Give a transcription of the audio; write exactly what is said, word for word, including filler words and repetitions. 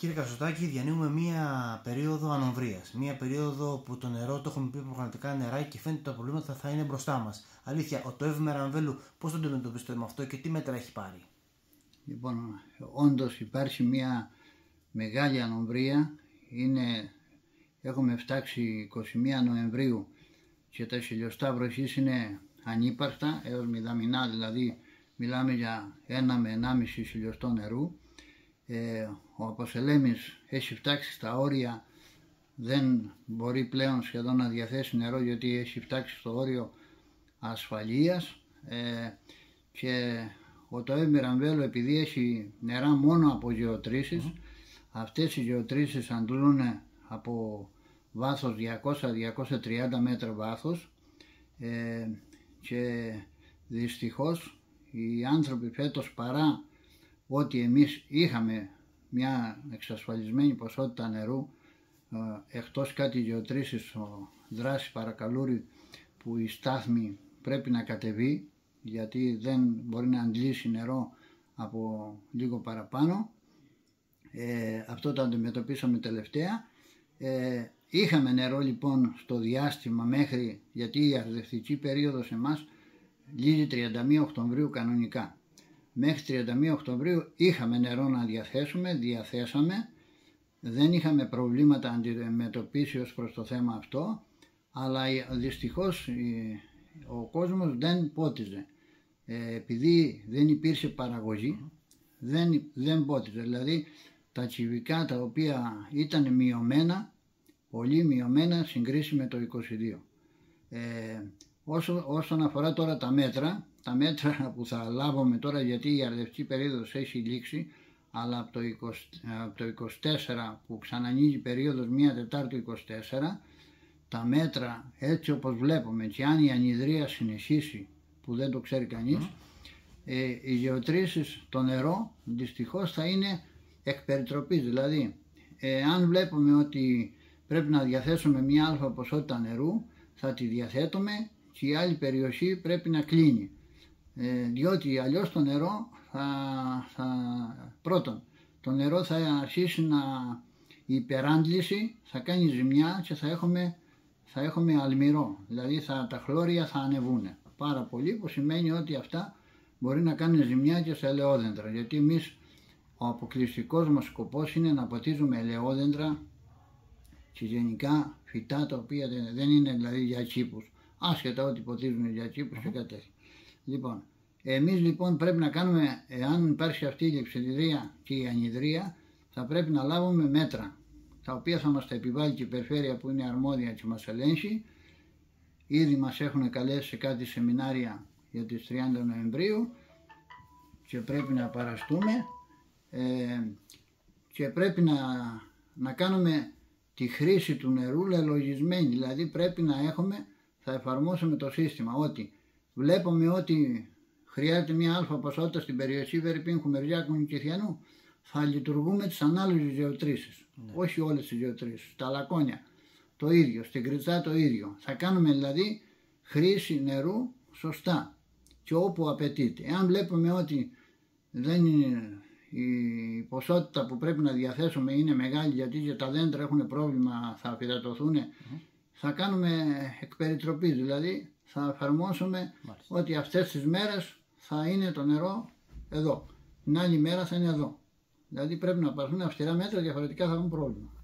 Κύριε Κασοτάκη, διανύουμε μία περίοδο ανομβρίας. Μία περίοδο που το νερό, το έχουμε πει πραγματικά νεράκι και φαίνεται ότι τα προβλήματα θα είναι μπροστά μας. Αλήθεια, το ΕΒ Μερανβέλου πώς το αντιμετωπίζετε με αυτό και τι μέτρα έχει πάρει? Λοιπόν, όντως υπάρχει μία μεγάλη ανομβρία. Είναι, έχουμε φτάσει εικοστή πρώτη Νοεμβρίου και τα χιλιοστά βροχής είναι ανύπαρκτα, έως μηδαμινά, δηλαδή μιλάμε για ένα με ενάμιση χιλιοστό νερού. Ε, ο Αποσελέμης έχει φτάξει στα όρια, δεν μπορεί πλέον σχεδόν να διαθέσει νερό γιατί έχει φτάξει στο όριο ασφαλείας, ε, και ο ΤΟΕΒ Μερανβέλου, επειδή έχει νερά μόνο από γεωτρήσεις, mm. αυτές οι γεωτρήσεις αντλούν από βάθος διακόσια με διακόσια τριάντα μέτρα βάθος, ε, και δυστυχώς οι άνθρωποι φέτος, παρά ότι εμείς είχαμε μια εξασφαλισμένη ποσότητα νερού, ε, εκτός κάτι γεωτρήσεις, ο δράση Παρακαλούρη, που η στάθμη πρέπει να κατεβεί γιατί δεν μπορεί να αντλήσει νερό από λίγο παραπάνω, ε, αυτό το αντιμετωπίσαμε τελευταία. Ε, είχαμε νερό λοιπόν στο διάστημα μέχρι, γιατί η αρδευτική περίοδος εμάς λύγει τριάντα μία Οκτωβρίου κανονικά. Μέχρι τριάντα μία Οκτωβρίου είχαμε νερό να διαθέσουμε, διαθέσαμε, δεν είχαμε προβλήματα αντιμετωπίσει ως προς το θέμα αυτό, αλλά δυστυχώς ο κόσμος δεν πότιζε. Ε, επειδή δεν υπήρχε παραγωγή, δεν, δεν πότιζε. Δηλαδή τα τσιβικά τα οποία ήταν μειωμένα, πολύ μειωμένα συγκρίση με το είκοσι δύο. Ε, όσο, όσον αφορά τώρα τα μέτρα, τα μέτρα που θα λάβουμε τώρα, γιατί η αρδευτική περίοδος έχει λήξει, αλλά από το, είκοσι, από το είκοσι τέσσερα που ξανανοίγει η περίοδος μία Τετάρτου είκοσι τέσσερα, τα μέτρα έτσι όπως βλέπουμε, και αν η ανιδρία συνεχίσει, που δεν το ξέρει κανείς, mm. ε, οι γεωτρήσεις, το νερό δυστυχώς θα είναι εκ περιτροπής. Δηλαδή ε, αν βλέπουμε ότι πρέπει να διαθέσουμε μια αλφα ποσότητα νερού, θα τη διαθέτουμε και η άλλη περιοχή πρέπει να κλείνει, ε, διότι αλλιώς το νερό θα, θα, πρώτον το νερό θα αρχίσει να, η υπεράντληση θα κάνει ζημιά και θα έχουμε, θα έχουμε αλμυρό, δηλαδή θα, τα χλώρια θα ανεβούν πάρα πολύ, που σημαίνει ότι αυτά μπορεί να κάνουν ζημιά και σε ελαιόδεντρα, γιατί εμείς ο αποκλειστικός μας σκοπός είναι να ποτίζουμε ελαιόδεντρα και γενικά φυτά τα οποία δεν είναι δηλαδή για τσίπους, άσχετα ότι ποτίζουν για τσίπους mm-hmm. και κάτι τέτοιο. Λοιπόν, εμείς λοιπόν πρέπει να κάνουμε, εάν υπάρχει αυτή η λειψιδρία και η ανιδρία, θα πρέπει να λάβουμε μέτρα, τα οποία θα μας τα επιβάλλει και η περιφέρεια που είναι αρμόδια και μας ελέγχει. Ήδη μας έχουν καλέσει σε κάτι σεμινάρια για τις τριάντα Νοεμβρίου και πρέπει να παραστούμε, ε, και πρέπει να, να κάνουμε τη χρήση του νερού λελογισμένη, δηλαδή πρέπει να έχουμε, θα εφαρμόσουμε το σύστημα ότι βλέπουμε ότι χρειάζεται μια αλφα ποσότητα στην περιοχή Βερυπίν, Χουμεριάκου και Κιθιανού, θα λειτουργούμε τις ανάλογες γεωτρήσεις, ναι. όχι όλες τις γεωτρήσεις, τα Λακώνια το ίδιο, στην Κριτσά το ίδιο. Θα κάνουμε δηλαδή χρήση νερού σωστά και όπου απαιτείται. Εάν βλέπουμε ότι δεν είναι, η ποσότητα που πρέπει να διαθέσουμε είναι μεγάλη, γιατί και τα δέντρα έχουν πρόβλημα, θα αφυδατωθούν, mm-hmm. θα κάνουμε εκ περιτροπής, δηλαδή θα εφαρμόσουμε Μάλιστα. ότι αυτές τις μέρες θα είναι το νερό εδώ, την άλλη μέρα θα είναι εδώ. Δηλαδή πρέπει να πάρουν αυστηρά μέτρα, διαφορετικά θα έχουν πρόβλημα.